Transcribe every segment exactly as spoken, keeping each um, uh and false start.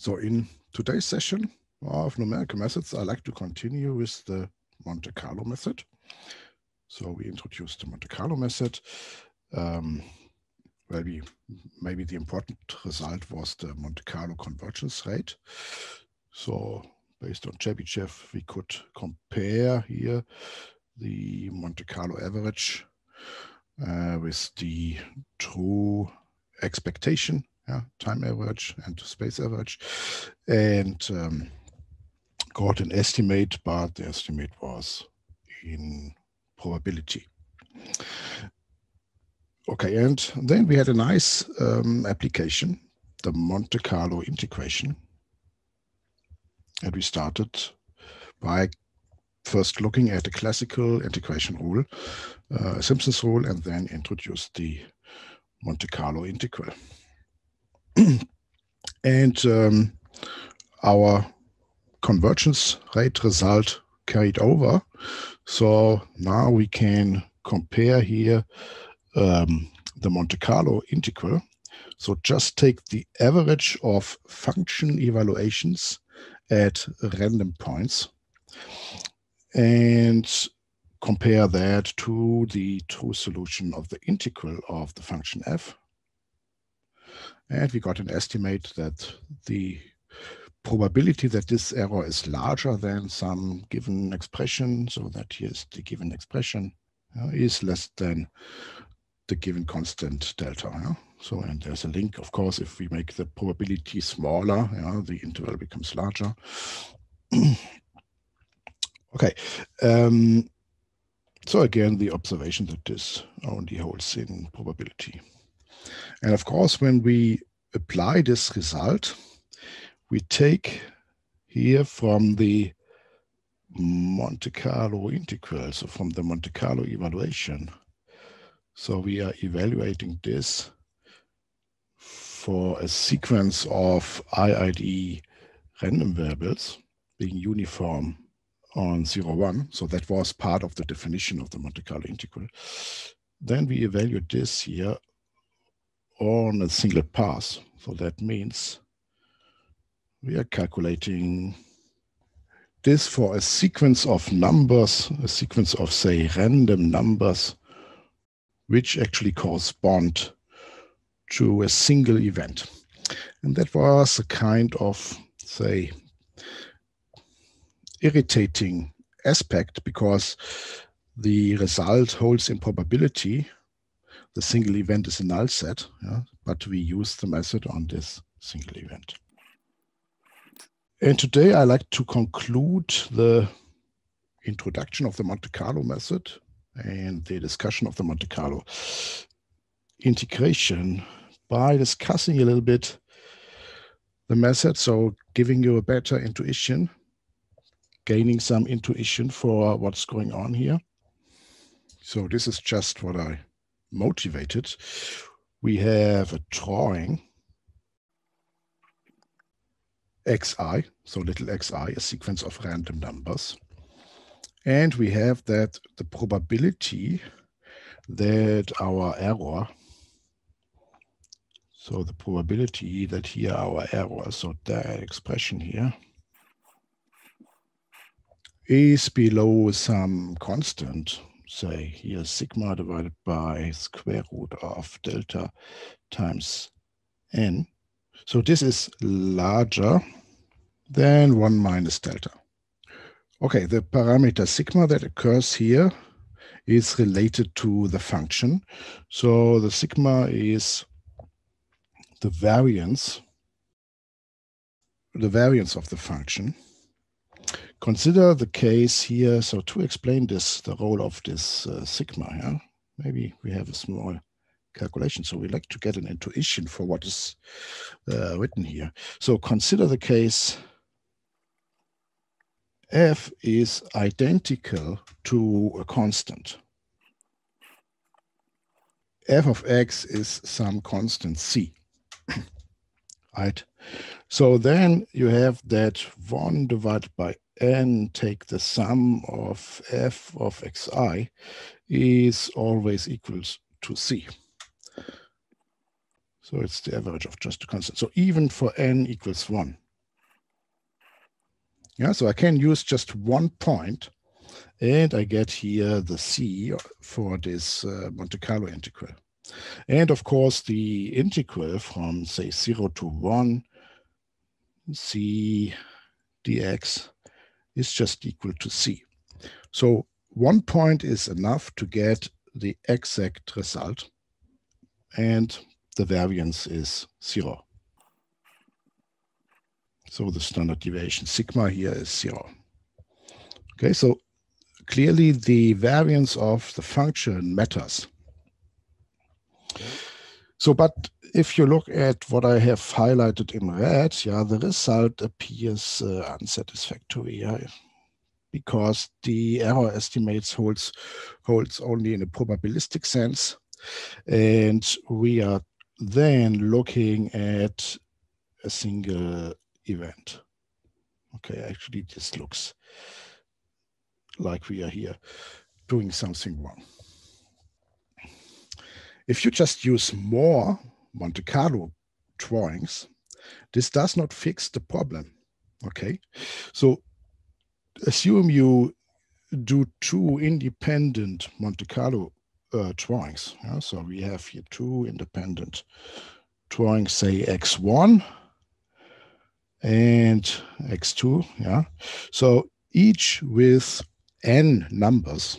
So in today's session of numerical methods, I like to continue with the Monte Carlo method. So we introduced the Monte Carlo method. Um, well, we, maybe the important result was the Monte Carlo convergence rate. So based on Chebyshev, we could compare here the Monte Carlo average uh, with the true expectation, yeah, time average and space average, and um, got an estimate, but the estimate was in probability. Okay, and then we had a nice um, application, the Monte Carlo integration. And we started by first looking at the classical integration rule, uh, Simpson's rule, and then introduced the Monte Carlo integral. And um, our convergence rate result carried over. So now we can compare here um, the Monte Carlo integral. So just take the average of function evaluations at random points and compare that to the true solution of the integral of the function f. And we got an estimate that the probability that this error is larger than some given expression, so that here's the given expression, uh, is less than the given constant delta. Yeah? So, and there's a link, of course, if we make the probability smaller, yeah, the interval becomes larger. Okay. Um, so again, the observation that this only holds in probability. And of course, when we apply this result, we take here from the Monte Carlo integral, so from the Monte Carlo evaluation. So we are evaluating this for a sequence of I I D random variables being uniform on zero, one. So that was part of the definition of the Monte Carlo integral. Then we evaluate this here on a single pass. So that means we are calculating this for a sequence of numbers, a sequence of, say, random numbers, which actually correspond to a single event. And that was a kind of, say, irritating aspect because the result holds in probability. The single event is a null set, yeah, but we use the method on this single event. And today I like to conclude the introduction of the Monte Carlo method and the discussion of the Monte Carlo integration by discussing a little bit the method, so giving you a better intuition, gaining some intuition for what's going on here. So this is just what I motivated. We have a drawing xi, so little xi, a sequence of random numbers. And we have that the probability that our error, so the probability that here our error, so that expression here, is below some constant, say here sigma divided by square root of delta times n. So this is larger than one minus delta. Okay, the parameter sigma that occurs here is related to the function. So the sigma is the variance, the variance of the function. Consider the case here. So to explain this, the role of this uh, sigma, yeah, maybe we have a small calculation. So we like to get an intuition for what is uh, written here. So consider the case f is identical to a constant. F of x is some constant c, right? So then you have that one divided by n, take the sum of f of xi, is always equals to c. So it's the average of just a constant. So even for n equals one, Yeah, so I can use just one point, and I get here the C for this uh, Monte Carlo integral. And of course, the integral from, say, zero to one, C dx is just equal to C. So one point is enough to get the exact result, and the variance is zero. So the standard deviation sigma here is zero. Okay, so clearly the variance of the function matters. So, but if you look at what I have highlighted in red, yeah, the result appears uh, unsatisfactory, yeah, because the error estimates holds holds only in a probabilistic sense, and we are then looking at a single event. Okay, actually, this looks like we are here doing something wrong. If you just use more Monte Carlo drawings, this does not fix the problem, okay? So assume you do two independent Monte Carlo uh, drawings. Yeah? So we have here two independent drawings, say x one and x two, yeah? So each with n numbers.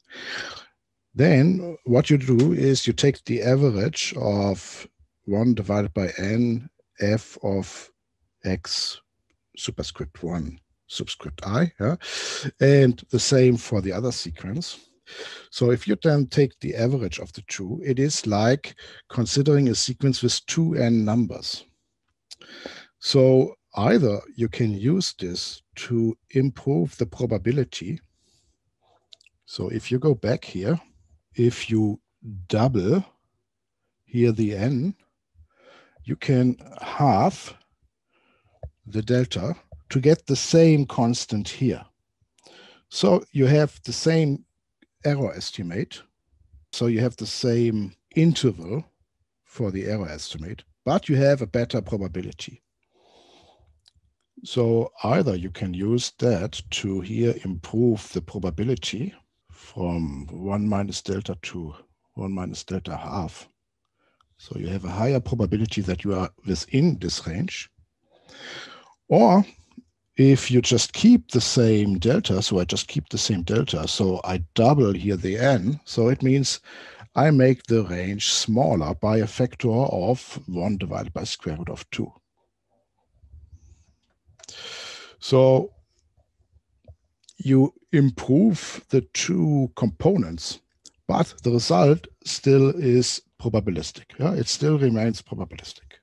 Then what you do is you take the average of one divided by n f of x superscript one subscript I, yeah? And the same for the other sequence. So if you then take the average of the two, it is like considering a sequence with two n numbers. So either you can use this to improve the probability. So if you go back here, if you double here the n, you can halve the delta to get the same constant here. So you have the same error estimate. So you have the same interval for the error estimate, but you have a better probability. So either you can use that to here improve the probability from one minus delta to one minus delta half. So you have a higher probability that you are within this range. Or if you just keep the same delta, so I just keep the same delta, so I double here the n, so it means I make the range smaller by a factor of one divided by square root of two. So you improve the two components, but the result still is probabilistic. Yeah? It still remains probabilistic.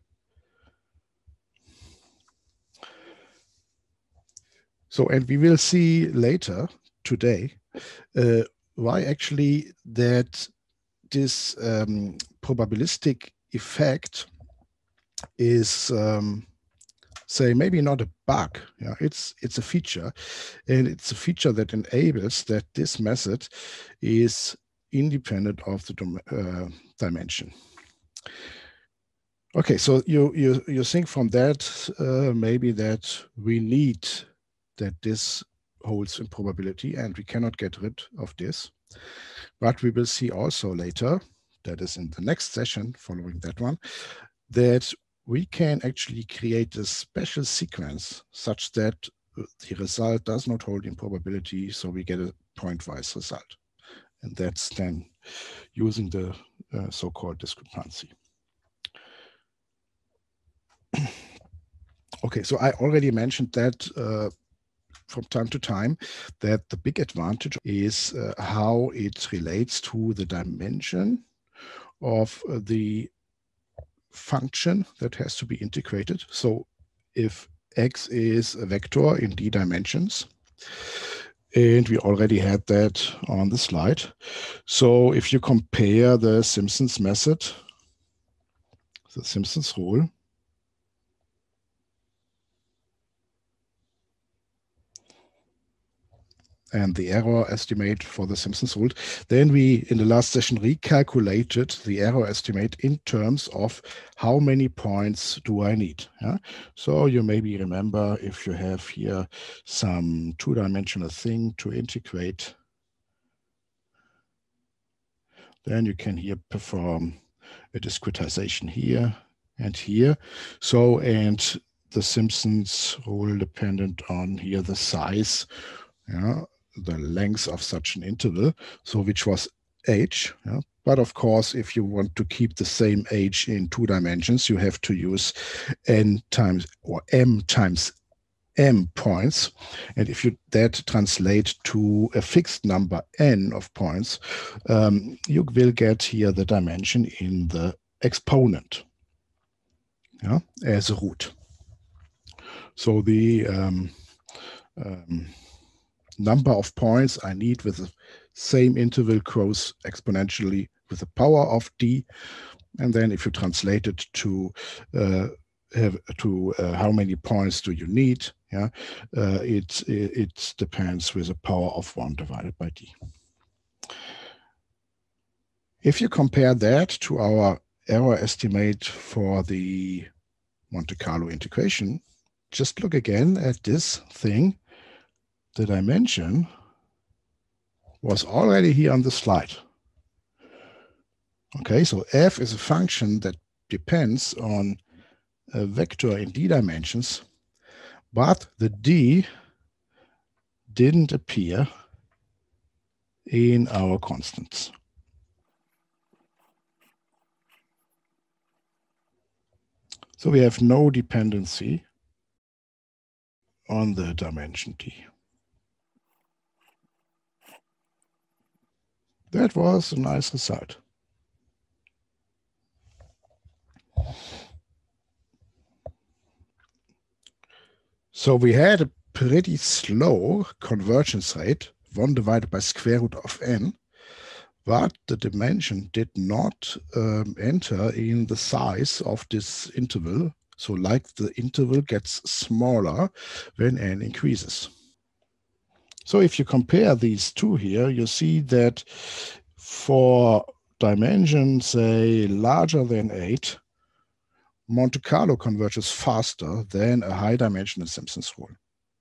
So, and we will see later today uh, why actually that this um, probabilistic effect is, um, say, maybe not a bug. Yeah, it's it's a feature, and it's a feature that enables that this method is independent of the uh, dimension. Okay, so you you you think from that uh, maybe that we need that this holds in probability, and we cannot get rid of this. But we will see also later, that is in the next session following that one, that we can actually create a special sequence such that the result does not hold in probability, so we get a pointwise result. And that's then using the uh, so-called discrepancy. Okay, so I already mentioned that uh, from time to time, that the big advantage is uh, how it relates to the dimension of uh, the function that has to be integrated. So if x is a vector in d dimensions, and we already had that on the slide. So if you compare the Simpson's method, the Simpson's rule, and the error estimate for the Simpsons rule, then we, in the last session, recalculated the error estimate in terms of how many points do I need. Yeah? So you maybe remember if you have here some two-dimensional thing to integrate, then you can here perform a discretization here and here. So, and the Simpsons rule dependent on here the size, yeah, the length of such an interval, so which was h. Yeah. But of course, if you want to keep the same h in two dimensions, you have to use n times or m times m points. And if you that translate to a fixed number n of points, um, you will get here the dimension in the exponent, yeah, as a root. So the um, um, number of points I need with the same interval grows exponentially with the power of d. And then if you translate it to uh, have to uh, how many points do you need, yeah, uh, it, it it depends with a power of one divided by d. If you compare that to our error estimate for the Monte Carlo integration, just look again at this thing. The dimension was already here on the slide. Okay, so f is a function that depends on a vector in d dimensions, but the d didn't appear in our constants. So we have no dependency on the dimension d. That was a nice result. So we had a pretty slow convergence rate, one divided by square root of n, but the dimension did not um, enter in the size of this interval. So like the interval gets smaller when n increases. So if you compare these two here, you see that for dimensions, say, larger than eight, Monte Carlo converges faster than a high-dimensional Simpsons rule.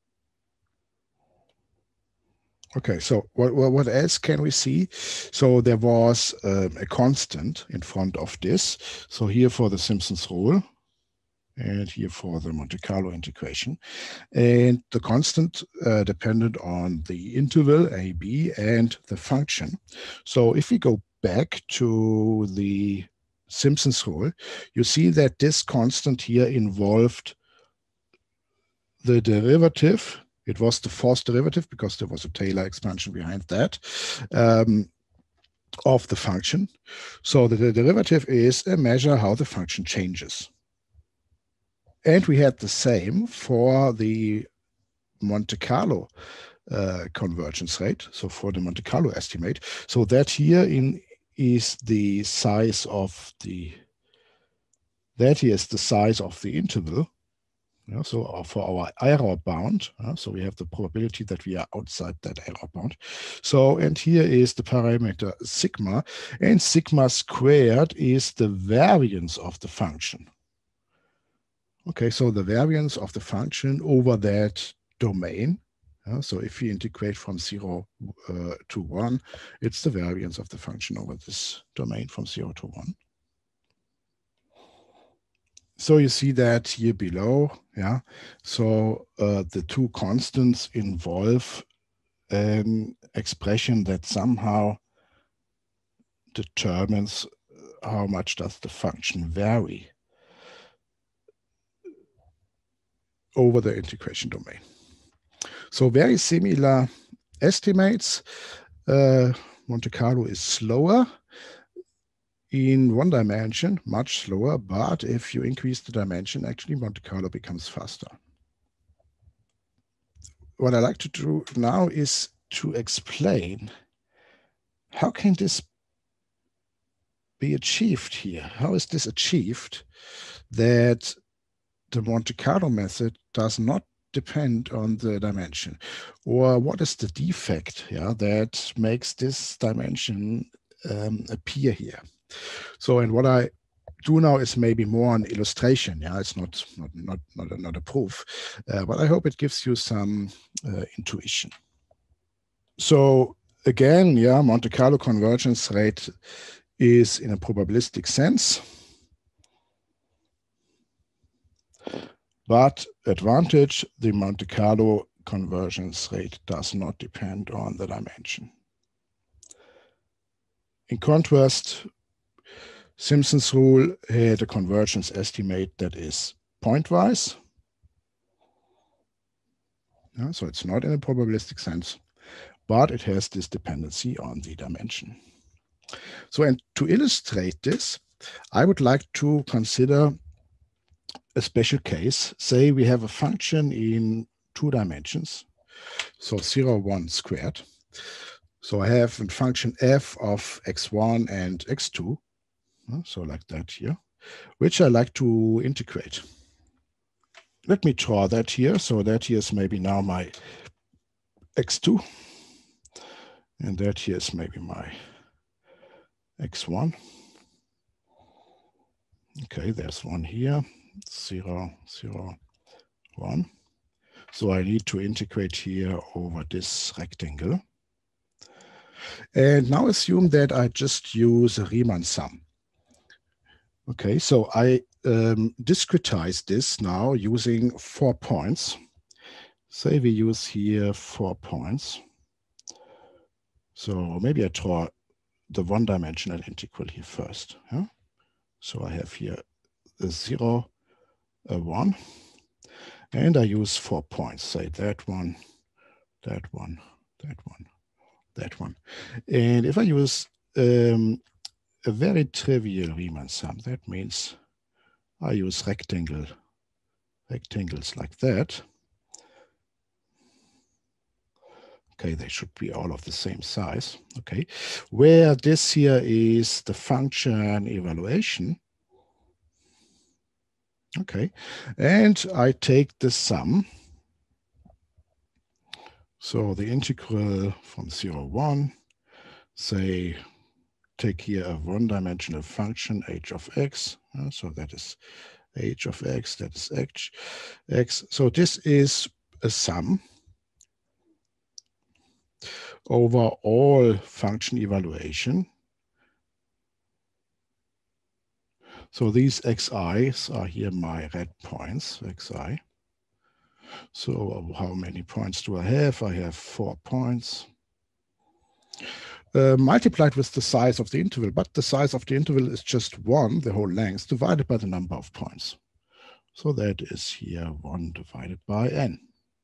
Okay, so what, what else can we see? So there was um, a constant in front of this. So here for the Simpsons rule, and here for the Monte Carlo integration. And the constant uh, depended on the interval A B and the function. So if we go back to the Simpsons rule, you see that this constant here involved the derivative. It was the forced derivative because there was a Taylor expansion behind that um, of the function. So the, the derivative is a measure how the function changes. And we had the same for the Monte Carlo uh, convergence rate, so for the Monte Carlo estimate. So that here in is the size of the, that here is the size of the interval. Yeah, so for our error bound, uh, so we have the probability that we are outside that error bound. So, and here is the parameter sigma, and sigma squared is the variance of the function. Okay, so the variance of the function over that domain. Uh, so if we integrate from zero uh, to one, it's the variance of the function over this domain from zero to one. So you see that here below, yeah. So uh, the two constants involve an expression that somehow determines how much does the function vary over the integration domain. So very similar estimates. Uh, Monte Carlo is slower in one dimension, much slower, but if you increase the dimension, actually Monte Carlo becomes faster. What I like to do now is to explain how can this be achieved here? How is this achieved that the Monte Carlo method does not depend on the dimension? Or what is the defect, yeah, that makes this dimension um, appear here? So, and what I do now is maybe more an illustration. Yeah, it's not not not not a, not a proof, uh, but I hope it gives you some uh, intuition. So again, yeah, Monte Carlo convergence rate is in a probabilistic sense, but advantage, the Monte Carlo convergence rate does not depend on the dimension. In contrast, Simpson's rule had a convergence estimate that is pointwise. Yeah, so it's not in a probabilistic sense, but it has this dependency on the dimension. So, and to illustrate this, I would like to consider a special case. Say we have a function in two dimensions, so zero, one squared. So I have a function f of x one and x two, so like that here, which I like to integrate. Let me draw that here. So that here is maybe now my x two, and that here is maybe my x one. Okay, there's one here, zero, zero, one. So I need to integrate here over this rectangle. And now assume that I just use a Riemann sum. Okay, so I um, discretize this now using four points. Say we use here four points. So maybe I draw the one-dimensional integral here first. Yeah? So I have here a zero, a one, and I use four points. Say that one, that one, that one, that one. And if I use um, a very trivial Riemann sum, that means I use rectangle, rectangles like that. Okay, they should be all of the same size. Okay, where this here is the function evaluation. Okay, and I take the sum. So the integral from zero, one, say, take here a one-dimensional function, h of x. Uh, so that is h of x, that is x, x. So this is a sum over all function evaluation. So these xi's are here my red points, xi. So how many points do I have? I have four points. Uh, multiplied with the size of the interval, but the size of the interval is just one, the whole length, divided by the number of points. So that is here one divided by n.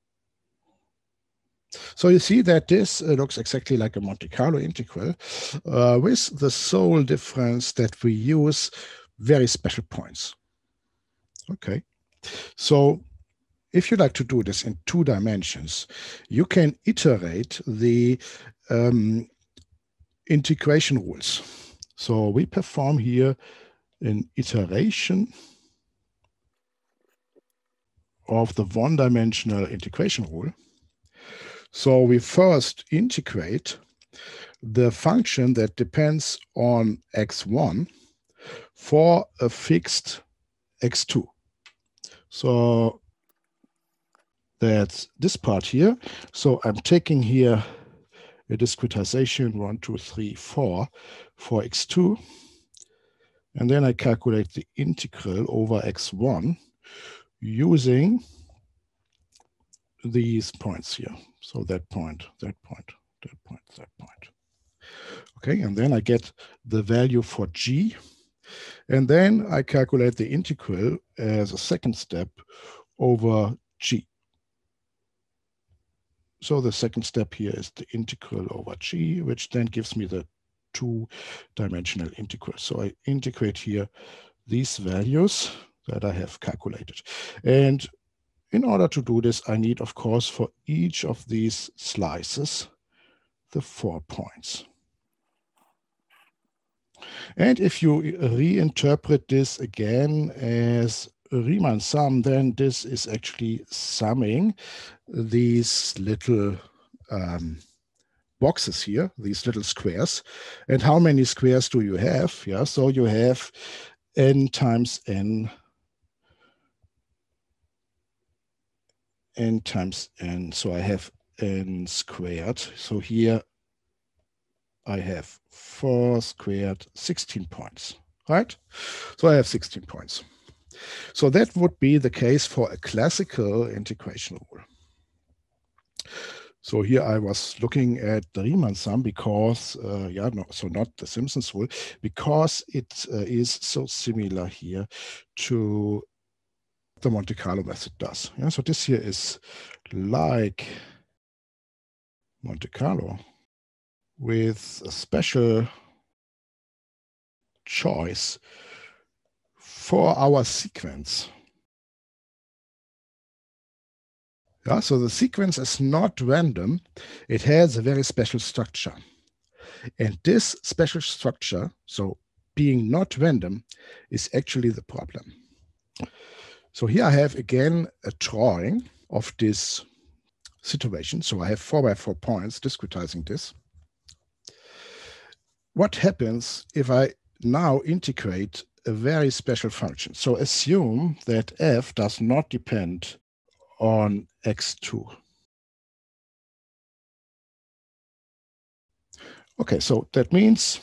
So you see that this uh, looks exactly like a Monte Carlo integral, uh, with the sole difference that we use very special points. Okay, so if you like to do this in two dimensions, you can iterate the um, integration rules. So we perform here an iteration of the one-dimensional integration rule. So we first integrate the function that depends on x one for a fixed x two. So that's this part here. So I'm taking here a discretization one, two, three, four for x two. And then I calculate the integral over x one using these points here. So that point, that point, that point, that point. Okay, and then I get the value for g. And then I calculate the integral as a second step over g. So the second step here is the integral over g, which then gives me the two-dimensional integral. So I integrate here these values that I have calculated. And in order to do this, I need, of course, for each of these slices, the four points. And if you reinterpret this again as Riemann sum, then this is actually summing these little um, boxes here, these little squares. And how many squares do you have? Yeah, so you have n times n, n times n. So I have n squared. So here I have four squared, sixteen points, right? So I have sixteen points. So that would be the case for a classical integration rule. So here I was looking at the Riemann sum because, uh, yeah, no, so not the Simpsons rule, because it uh, is so similar here to the Monte Carlo method does. Yeah, so this here is like Monte Carlo with a special choice for our sequence. Yeah, so the sequence is not random. It has a very special structure. And this special structure, so being not random, is actually the problem. So here I have again a drawing of this situation. So I have four by four points discretizing this. What happens if I now integrate a very special function? So assume that f does not depend on x two. Okay, so that means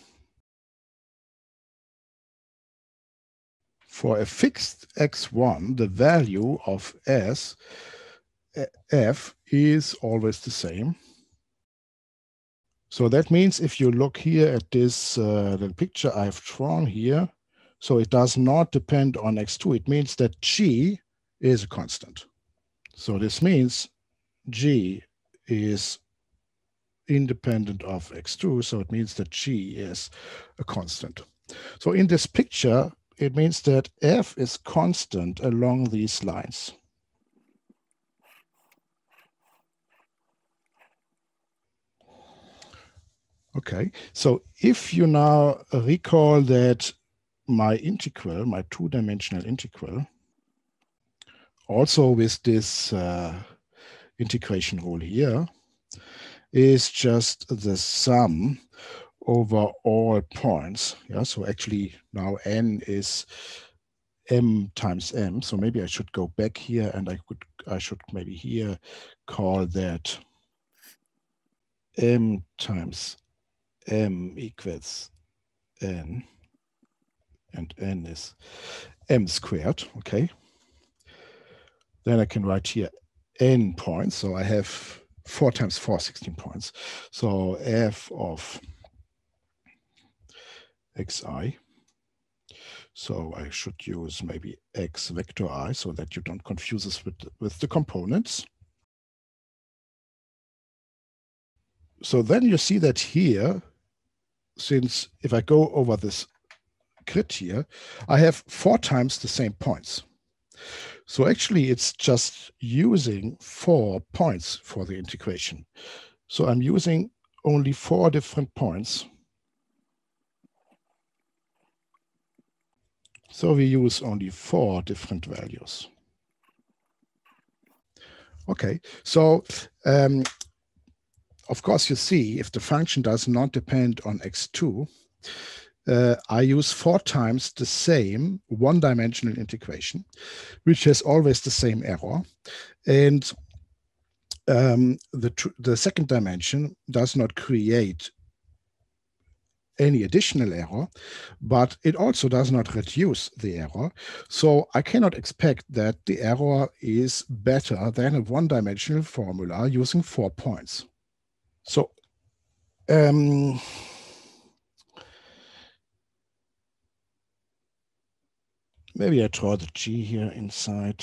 for a fixed x one, the value of s, f is always the same. So that means if you look here at this uh, little picture I've drawn here, so it does not depend on x two. It means that g is a constant. So this means g is independent of x two, so it means that g is a constant. So in this picture, it means that f is constant along these lines. Okay, so if you now recall that my integral, my two-dimensional integral, also with this uh, integration rule here, is just the sum over all points. Yeah, so actually now n is m times m. So maybe I should go back here and I could I should maybe here call that m times m equals n, and n is m squared. Okay. Then I can write here n points. So I have four times four, sixteen points. So f of xi. So I should use maybe x vector I so that you don't confuse us with, with the components. So then you see that here, since if I go over this grid here, I have four times the same points. So actually it's just using four points for the integration. So I'm using only four different points. So we use only four different values. Okay, so um, of course you see if the function does not depend on x two, uh, I use four times the same one-dimensional integration, which has always the same error. And um, the, the second dimension does not create any additional error, but it also does not reduce the error. So I cannot expect that the error is better than a one-dimensional formula using four points. So um, maybe I draw the G here inside.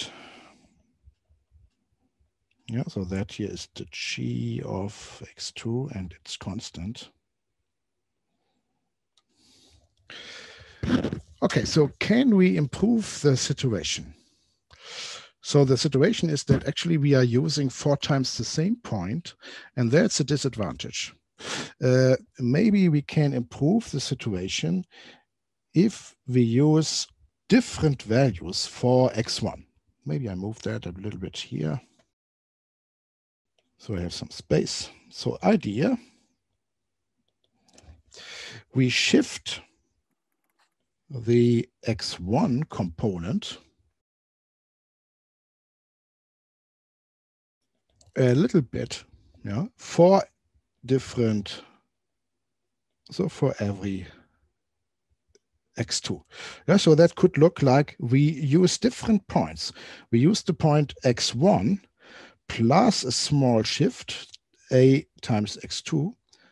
Yeah, so that here is the G of x two and it's constant. Okay, so can we improve the situation? So the situation is that actually we are using four times the same point, and that's a disadvantage. Uh, maybe we can improve the situation if we use different values for x one. Maybe I move that a little bit here. So I have some space. So idea, we shift the x one component a little bit, yeah, for different, so for every x two. Yeah, so that could look like we use different points. We use the point x one plus a small shift, a times x two,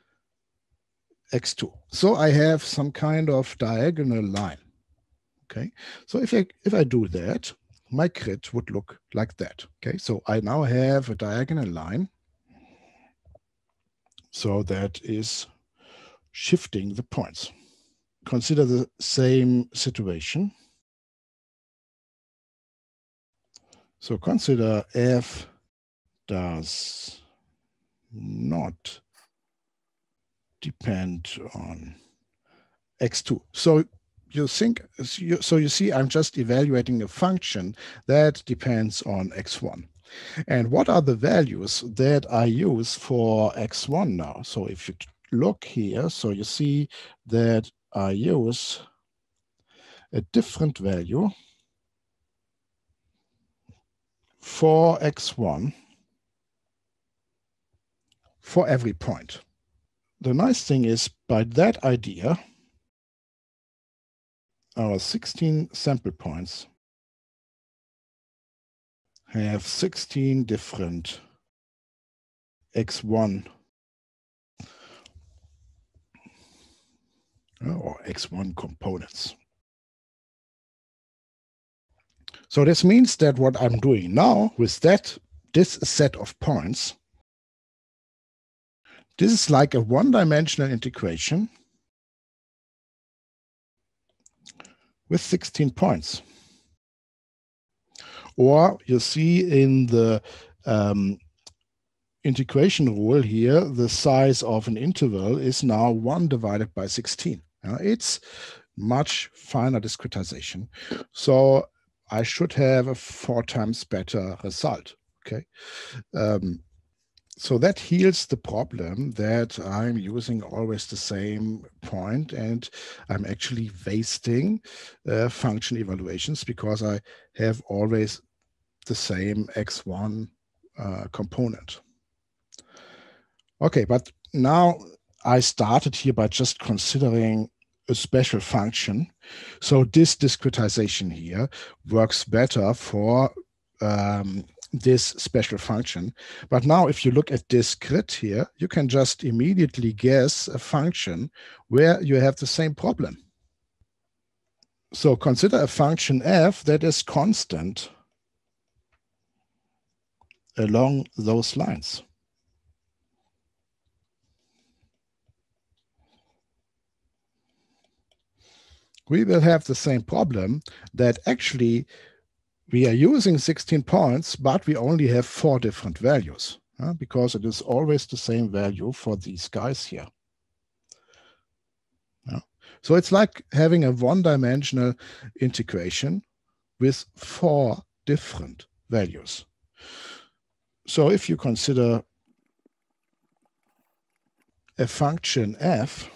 x two. So I have some kind of diagonal line. Okay, so if I if I do that, my grid would look like that. Okay, so I now have a diagonal line. So that is shifting the points. Consider the same situation. So consider f does not depend on x two. So you think, so you see, I'm just evaluating a function that depends on x one. And what are the values that I use for x one now? So if you look here, so you see that I use a different value for x one for every point. The nice thing is, by that idea, our sixteen sample points have sixteen different x one or x one components. So this means that what I'm doing now with that, this set of points, this is like a one-dimensional integration with sixteen points. Or you see in the um, integration rule here, the size of an interval is now one divided by sixteen. Uh, it's much finer discretization. So I should have a four times better result. Okay. Um, so that heals the problem that I'm using always the same point, and I'm actually wasting uh, function evaluations because I have always the same x one uh, component. Okay, but now I started here by just considering a special function. So this discretization here works better for um, this special function. But now if you look at this grid here, you can just immediately guess a function where you have the same problem. So consider a function f that is constant along those lines. We will have the same problem that actually we are using sixteen points, but we only have four different values uh, because it is always the same value for these guys here. Yeah. So it's like having a one-dimensional integration with four different values. So if you consider a function f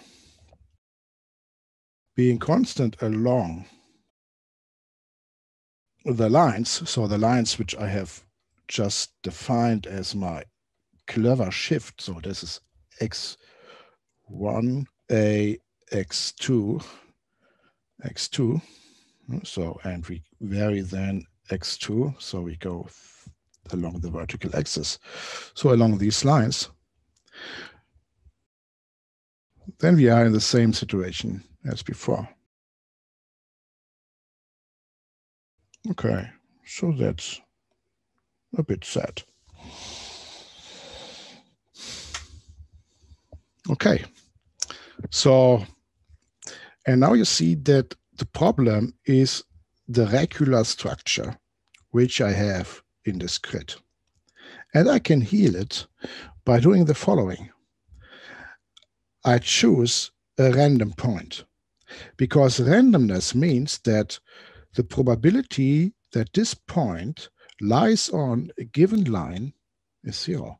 being constant along the lines, so the lines which I have just defined as my clever shift, so this is x one, a, x two, x two, so, and we vary then x two, so we go along the vertical axis. So along these lines, then we are in the same situation as before. Okay, so that's a bit sad. Okay, so, and now you see that the problem is the regular structure which I have in this grid. And I can heal it by doing the following. I choose a random point, because randomness means that the probability that this point lies on a given line is zero.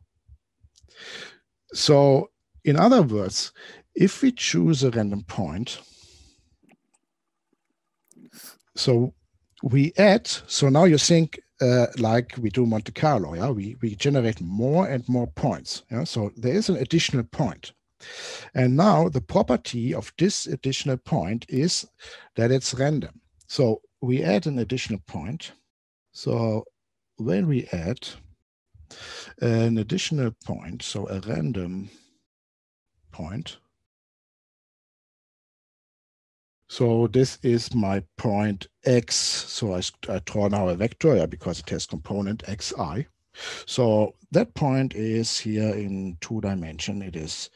So in other words, if we choose a random point, so we add, so now you think uh, like we do Monte Carlo, yeah, we, we generate more and more points. Yeah? So there is an additional point. And now the property of this additional point is that it's random. So we add an additional point. So when we add an additional point, so a random point, so this is my point x. So I, I draw now a vector, yeah, because it has component xi. So that point is here in two dimension. It is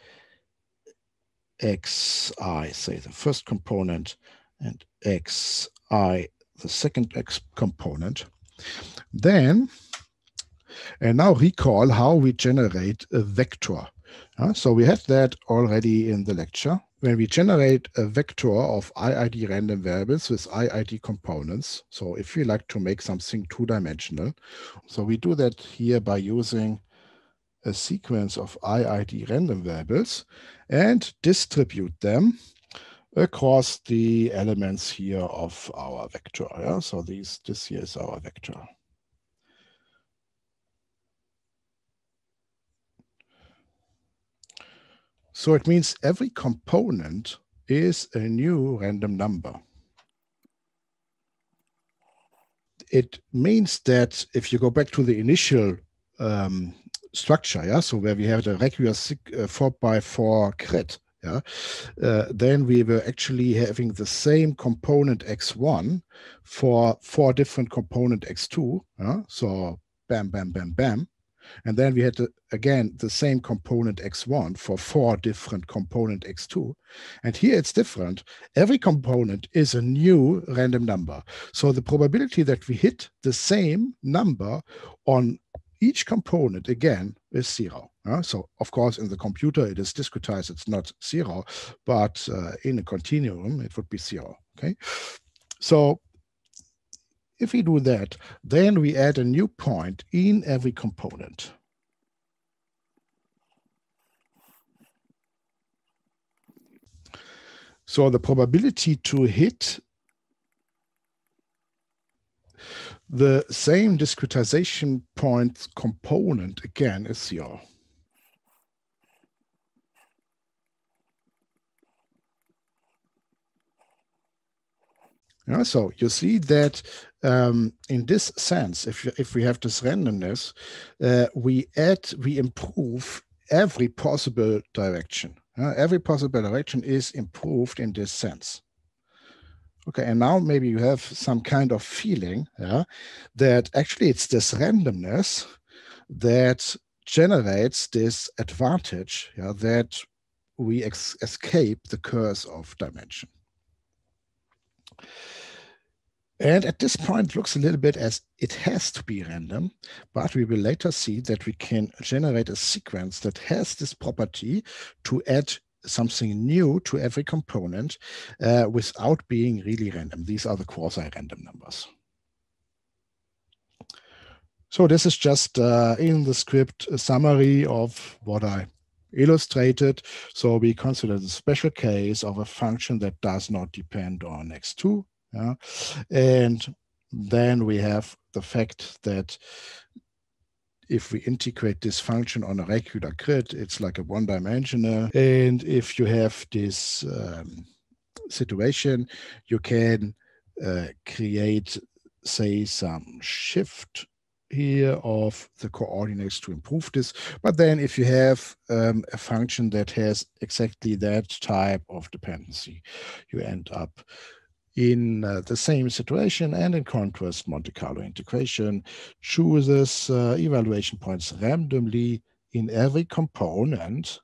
xi, say the first component, and xi, the second x component. Then, and now recall how we generate a vector. Uh, so we had that already in the lecture. When we generate a vector of I I D random variables with I I D components, so if we like to make something two-dimensional, so we do that here by using a sequence of I I D random variables and distribute them across the elements here of our vector. Yeah? So these, this here is our vector. So it means every component is a new random number. It means that if you go back to the initial um, structure, yeah, so where we have the regular uh, four by four grid, yeah, uh, then we were actually having the same component x one for four different component x two, yeah, so bam, bam, bam, bam. And then we had, to, again, the same component x one for four different component x two. And here it's different. Every component is a new random number. So the probability that we hit the same number on each component, again, is zero. Uh, so, of course, in the computer, it is discretized. It's not zero. But uh, in a continuum, it would be zero. Okay. So if we do that, then we add a new point in every component. So the probability to hit the same discretization point component again is zero. Yeah, so you see that um, in this sense, if, if we have this randomness, uh, we add, we improve every possible direction. Uh, every possible direction is improved in this sense. Okay, and now maybe you have some kind of feeling, yeah, that actually it's this randomness that generates this advantage, yeah, that we ex escape the curse of dimension. And at this point, it looks a little bit as it has to be random, but we will later see that we can generate a sequence that has this property to add something new to every component uh, without being really random. These are the quasi-random numbers. So this is just uh, in the script a summary of what I illustrated. So we consider the special case of a function that does not depend on x two. Yeah? And then we have the fact that if we integrate this function on a regular grid, it's like a one-dimensional. And if you have this um, situation, you can uh, create, say, some shift here of the coordinates to improve this. But then if you have um, a function that has exactly that type of dependency, you end up in uh, the same situation. And in contrast, Monte Carlo integration chooses uh, evaluation points randomly in every component.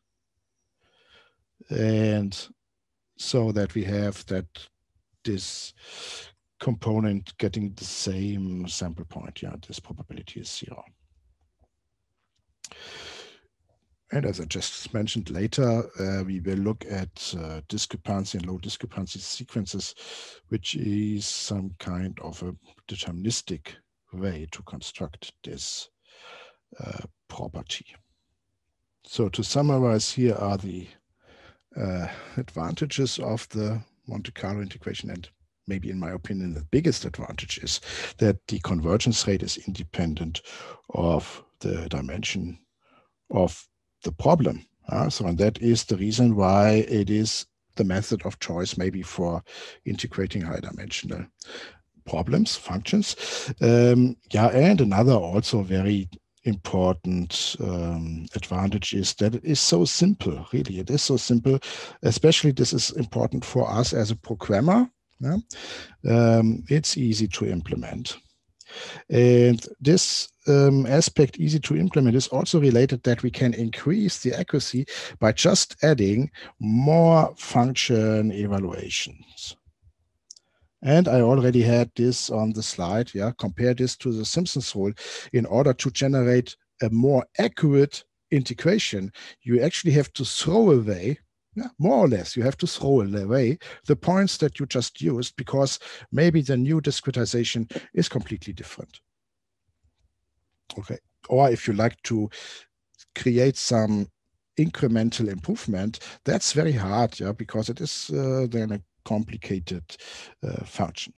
And so that we have that this component getting the same sample point. Yeah, this probability is zero. And as I just mentioned later, uh, we will look at uh, discrepancy and low discrepancy sequences, which is some kind of a deterministic way to construct this uh, property. So to summarize, here are the uh, advantages of the Monte Carlo integration, and maybe in my opinion the biggest advantage is that the convergence rate is independent of the dimension of the problem. Uh, so and that is the reason why it is the method of choice maybe for integrating high dimensional problems, functions. Um, yeah, and another also very important um, advantage is that it is so simple, really. It is so simple, especially this is important for us as a programmer. Yeah? Um, it's easy to implement. And this um, aspect, easy to implement, is also related that we can increase the accuracy by just adding more function evaluations. And I already had this on the slide. Yeah, compare this to the Simpsons rule. In order to generate a more accurate integration, you actually have to throw away, yeah, more or less, you have to throw away the points that you just used, because maybe the new discretization is completely different. Okay, or if you like to create some incremental improvement, that's very hard, yeah, because it is uh, then a complicated uh, function.